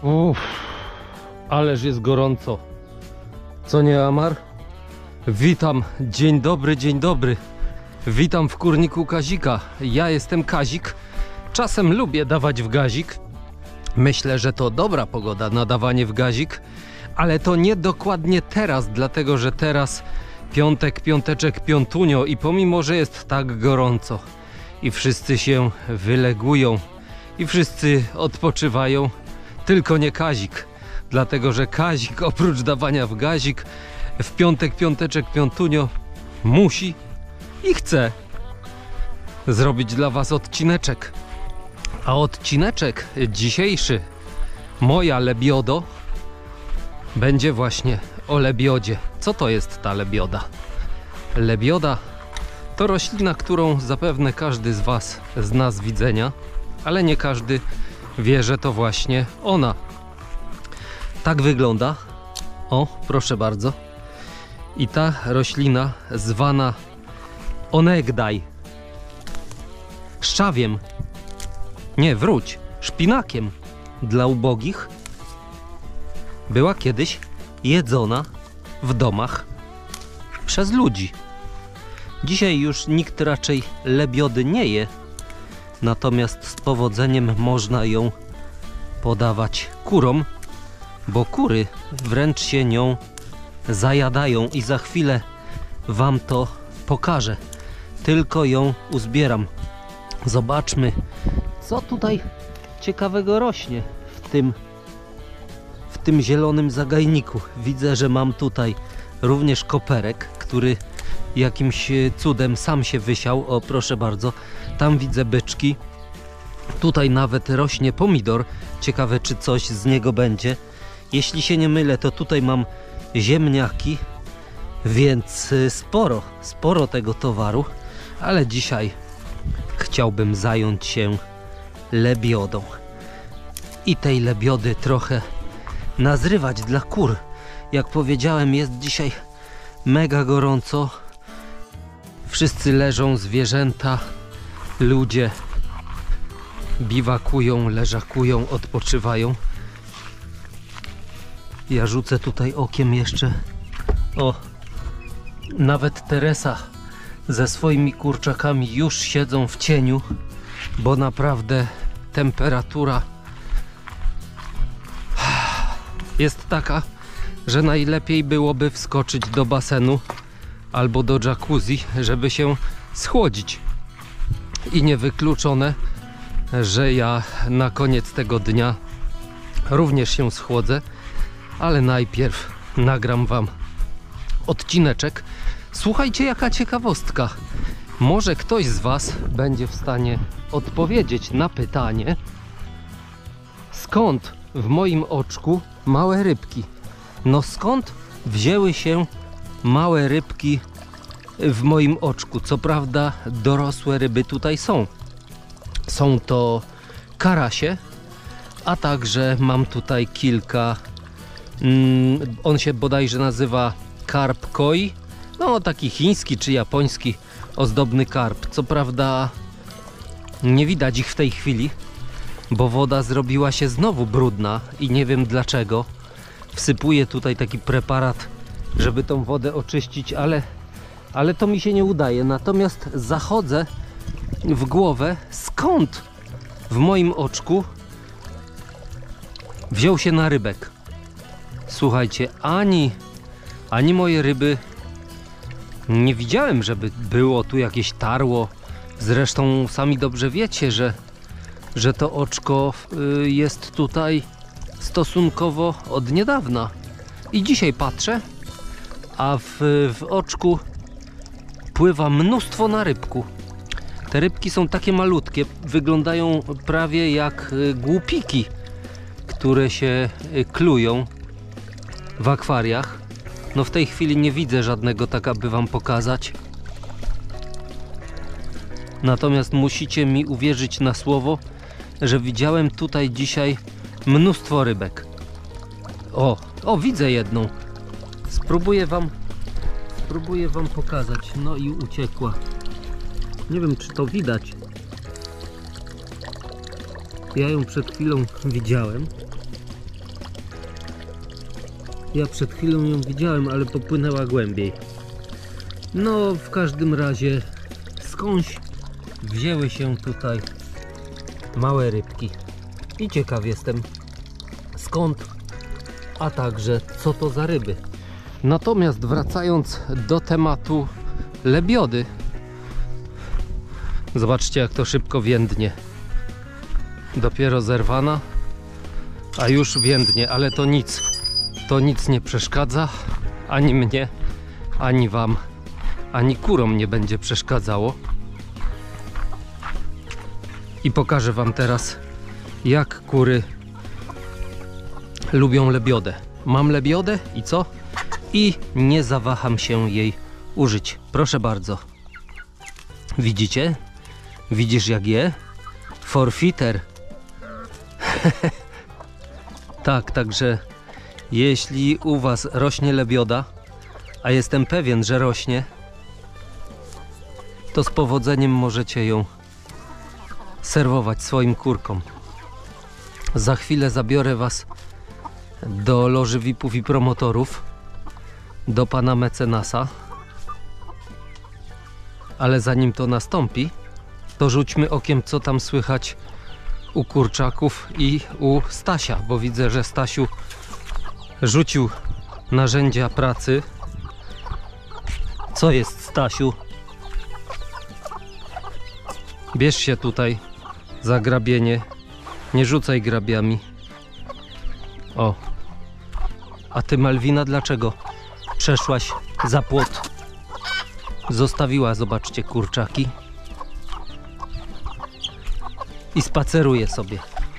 Uff, ależ jest gorąco. Co nie, Amar? Witam, dzień dobry, dzień dobry. Witam w kurniku Kazika. Ja jestem Kazik. Czasem lubię dawać w gazik. Myślę, że to dobra pogoda na dawanie w gazik, ale to nie dokładnie teraz, dlatego że teraz piątek, piąteczek, piątunio i pomimo, że jest tak gorąco i wszyscy się wylegują i wszyscy odpoczywają, tylko nie Kazik, dlatego że Kazik oprócz dawania w gazik w piątek, piąteczek, piątunio musi i chce zrobić dla was odcineczek. A odcineczek dzisiejszy, moja lebiodo, będzie właśnie o lebiodzie. Co to jest ta lebioda? Lebioda to roślina, którą zapewne każdy z was zna z widzenia, ale nie każdy wie, że to właśnie ona. Tak wygląda. O, proszę bardzo. I ta roślina zwana onegdaj, szczawiem, nie, wróć, szpinakiem dla ubogich, była kiedyś jedzona w domach przez ludzi. Dzisiaj już nikt raczej lebiody nie je, natomiast z powodzeniem można ją podawać kurom, bo kury wręcz się nią zajadają i za chwilę wam to pokażę. Tylko ją uzbieram. Zobaczmy, co tutaj ciekawego rośnie w tym zielonym zagajniku. Widzę, że mam tutaj również koperek, który jakimś cudem sam się wysiał. O, proszę bardzo, tam widzę byczki. Tutaj nawet rośnie pomidor. Ciekawe, czy coś z niego będzie. Jeśli się nie mylę, to tutaj mam ziemniaki, więc sporo tego towaru, ale dzisiaj chciałbym zająć się lebiodą i tej lebiody trochę nazrywać dla kur. Jak powiedziałem, jest dzisiaj mega gorąco. Wszyscy leżą, zwierzęta, ludzie biwakują, leżakują, odpoczywają. Ja rzucę tutaj okiem jeszcze. O, nawet Teresa ze swoimi kurczakami już siedzą w cieniu, bo naprawdę temperatura jest taka, że najlepiej byłoby wskoczyć do basenu albo do jacuzzi, żeby się schłodzić. I niewykluczone, że ja na koniec tego dnia również się schłodzę, ale najpierw nagram wam odcineczek. Słuchajcie, jaka ciekawostka. Może ktoś z was będzie w stanie odpowiedzieć na pytanie, skąd w moim oczku małe rybki? No skąd wzięły się małe rybki w moim oczku? Co prawda dorosłe ryby tutaj są. Są to karasie, a także mam tutaj kilka, on się bodajże nazywa karp koi. No taki chiński czy japoński ozdobny karp. Co prawda nie widać ich w tej chwili, bo woda zrobiła się znowu brudna i nie wiem dlaczego. Wsypuję tutaj taki preparat, żeby tą wodę oczyścić, ale to mi się nie udaje. Natomiast zachodzę w głowę, skąd w moim oczku wziął się narybek. Słuchajcie, ani moje ryby nie widziałem, żeby było tu jakieś tarło. Zresztą sami dobrze wiecie, że to oczko jest tutaj stosunkowo od niedawna. I dzisiaj patrzę, a w oczku pływa mnóstwo narybku. Te rybki są takie malutkie, wyglądają prawie jak głupiki, które się klują w akwariach. No w tej chwili nie widzę żadnego, tak aby wam pokazać. Natomiast musicie mi uwierzyć na słowo, że widziałem tutaj dzisiaj mnóstwo rybek. O, widzę jedną. Spróbuję wam pokazać. No i uciekła. Nie wiem, czy to widać. Ja ją przed chwilą widziałem. Ja przed chwilą ją widziałem, ale popłynęła głębiej. No, w każdym razie skądś wzięły się tutaj małe rybki. I ciekaw jestem skąd, a także co to za ryby. Natomiast wracając do tematu lebiody, zobaczcie, jak to szybko więdnie. Dopiero zerwana, a już więdnie, ale to nic nie przeszkadza ani mnie, ani wam, ani kurom nie będzie przeszkadzało. I pokażę wam teraz, jak kury lubią lebiodę. Mam lebiodę i co? I nie zawaham się jej użyć. Proszę bardzo. Widzicie? Widzisz, jak je? Forfeiter. Tak, także jeśli u was rośnie lebioda, a jestem pewien, że rośnie, to z powodzeniem możecie ją serwować swoim kurkom. Za chwilę zabiorę was do loży VIP-ów i promotorów, do pana mecenasa. Ale zanim to nastąpi, to rzućmy okiem, co tam słychać u kurczaków i u Stasia, bo widzę, że Stasiu rzucił narzędzia pracy. Co jest, Stasiu? Bierz się tutaj za grabienie. Nie rzucaj grabiami. O. A ty, Malwina, dlaczego przeszłaś za płot? Zostawiła, zobaczcie, kurczaki. I spaceruje sobie.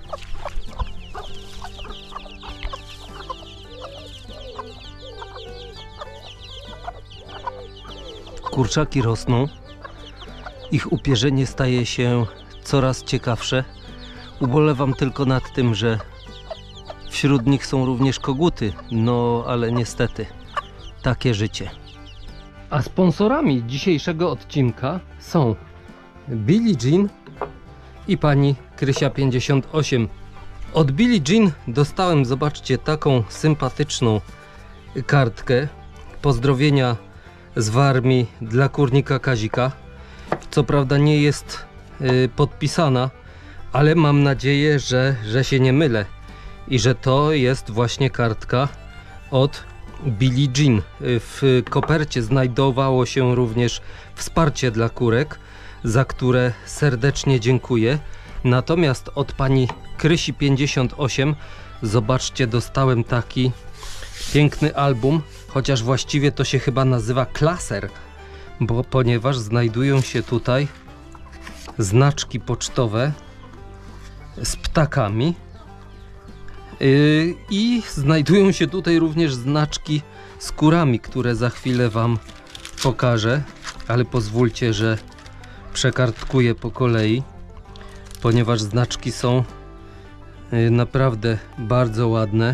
Kurczaki rosną. Ich upierzenie staje się coraz ciekawsze. Ubolewam tylko nad tym, że wśród nich są również koguty. No, ale niestety, takie życie. A sponsorami dzisiejszego odcinka są Billie Jean i pani Krysia 58. Od Billie Jean dostałem, zobaczcie, taką sympatyczną kartkę pozdrowienia z Warmii dla kurnika Kazika. Co prawda nie jest podpisana, ale mam nadzieję, że się nie mylę i że to jest właśnie kartka od Billie Jean. W kopercie znajdowało się również wsparcie dla kurek, za które serdecznie dziękuję. Natomiast od pani Krysi 58, zobaczcie, dostałem taki piękny album, chociaż właściwie to się chyba nazywa klaser, ponieważ znajdują się tutaj znaczki pocztowe z ptakami i znajdują się tutaj również znaczki z kurami, które za chwilę wam pokażę, ale pozwólcie, że przekartkuję po kolei, ponieważ znaczki są naprawdę bardzo ładne.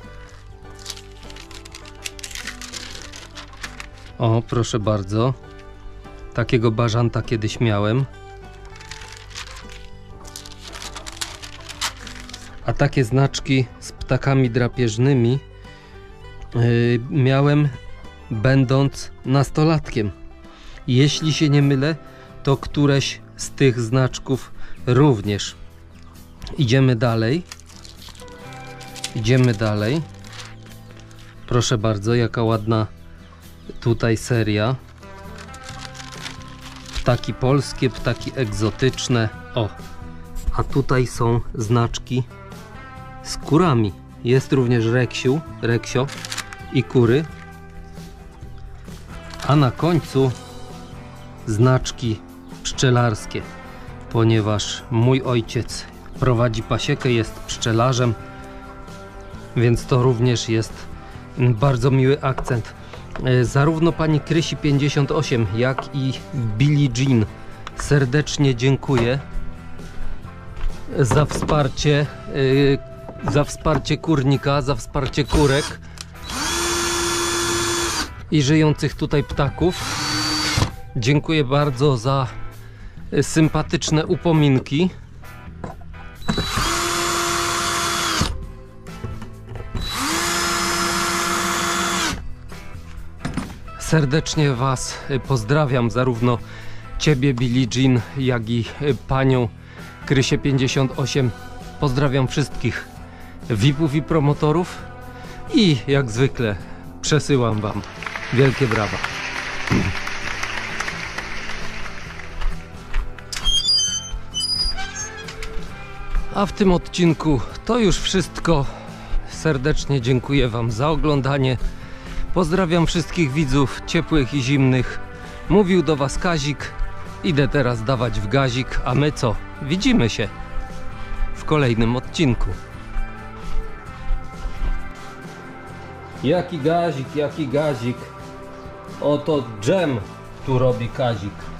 O, proszę bardzo, takiego bażanta kiedyś miałem. A takie znaczki z ptakami drapieżnymi miałem będąc nastolatkiem. Jeśli się nie mylę, to któreś z tych znaczków również. Idziemy dalej. Idziemy dalej. Proszę bardzo, jaka ładna tutaj seria. Ptaki polskie, ptaki egzotyczne. O, a tutaj są znaczki z kurami. Jest również reksio i kury. A na końcu znaczki pszczelarskie, ponieważ mój ojciec prowadzi pasiekę, jest pszczelarzem, więc to również jest bardzo miły akcent. Zarówno pani Krysi 58, jak i Billie Jean serdecznie dziękuję za wsparcie kurnika, za wsparcie kurek i żyjących tutaj ptaków. Dziękuję bardzo za sympatyczne upominki. Serdecznie Was pozdrawiam, zarówno Ciebie, Billie Jean, jak i Panią Krysię 58. Pozdrawiam wszystkich VIP-ów i promotorów i jak zwykle przesyłam Wam wielkie brawa. A w tym odcinku to już wszystko. Serdecznie dziękuję Wam za oglądanie. Pozdrawiam wszystkich widzów ciepłych i zimnych. Mówił do Was Kazik. Idę teraz dawać w gazik, a my co? Widzimy się w kolejnym odcinku. Jaki gazik, jaki gazik. Oto dżem tu robi Kazik.